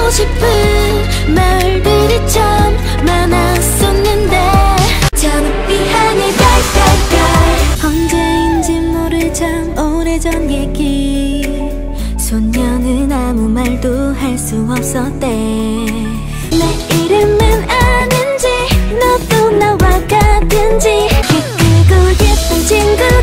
하고 싶은 말들이 참 많았었는데 저녁비 하늘 깔깔깔 언제인지 모를 참 오래전 얘기 소녀는 아무 말도 할 수 없었대 내 이름은 아는지 너도 나와 같은지 키 크고 예쁜 친구